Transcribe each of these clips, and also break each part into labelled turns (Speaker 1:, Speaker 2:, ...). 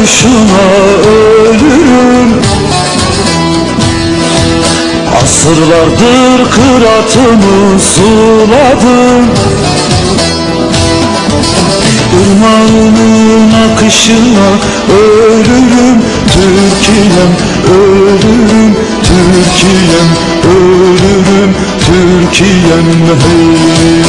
Speaker 1: bakışına ölürüm. Asırlardır kıratımı suladım. Irmağının akışına ölürüm. Türkiye'm ölürüm, Türkiye'm ölürüm, Türkiye'm hey.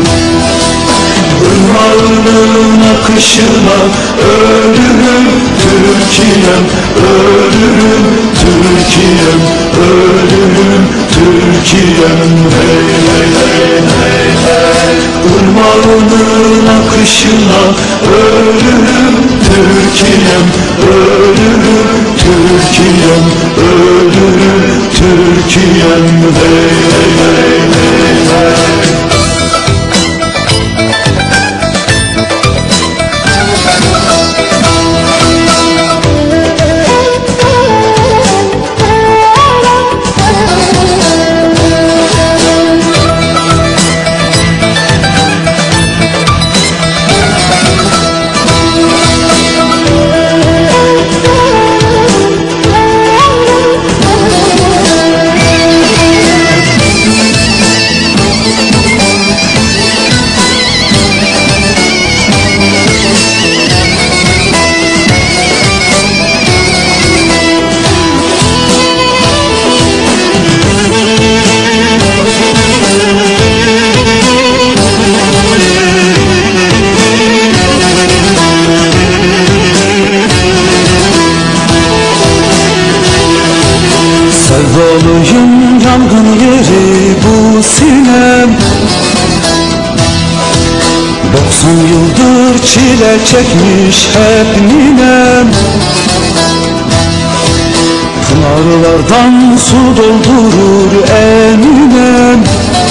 Speaker 1: Irmağının akışına ölürüm, Türkiye'm ölürüm, Türkiye'm ölürüm, Türkiye'm hey hey hey hey hey. Irmağının akışına ölürüm, Türkiye'm ölürüm, Türkiye'm ölürüm, Türkiye'm hey hey hey hey hey. Sevdalıyım, yangın yeri bu sinem. 90 yıldır çile çekmiş hep ninem. Pınarlardan su doldurur eninem.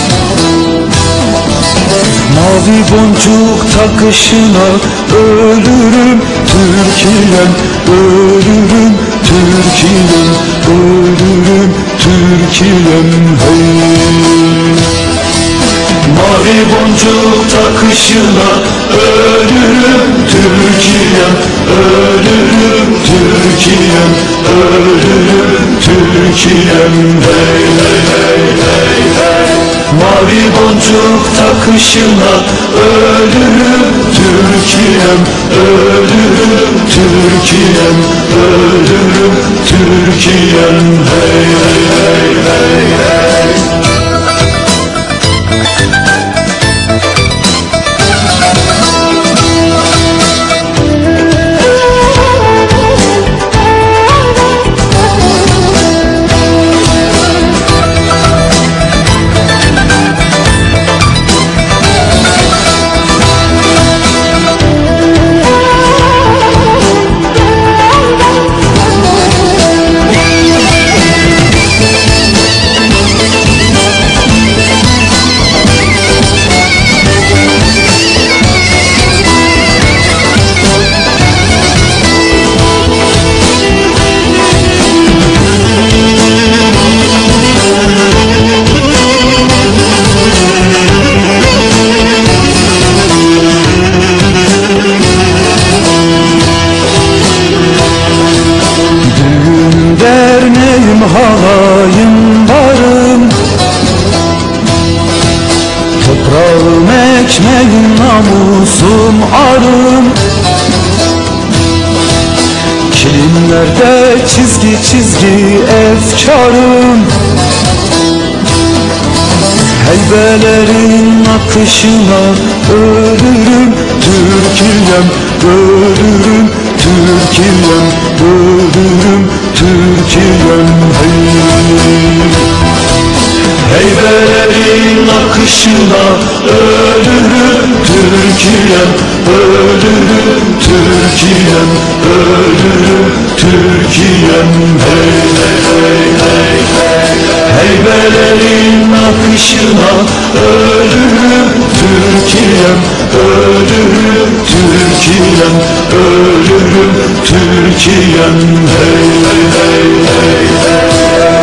Speaker 1: Mavi boncuk takışına ölürüm, Türkiye'm ölürüm, Türkiye'm ölürüm, Türkiye'm hey. Mavi boncuk takışına ölürüm, Türkiye'm ölürüm, Türkiye'm ölürüm, Türkiye'm hey hey hey hey hey. Mavi boncuk takışına ölürüm, Türkiye'm ölürüm, Türkiye'm ölürüm, Türkiye'm hey hey hey hey hey. Halayım varım, toprağım ekmeğim namusum arım. Kilimlerde çizgi çizgi efkarım. Heybelerin akışına ölürüm, Türkiye'm ölürüm, Türkiye'm ölürüm, Türkiye'm hey. Heybelerin akışına ölürüm, Türkiye'm ölürüm, Türkiye'm ölürüm, Türkiye'm hey hey hey hey hey. Heybelerin akışına ölürüm, Türkiye'm ölürüm, Türkiye'm ölürüm, Türkiye'm hey hey hey hey hey.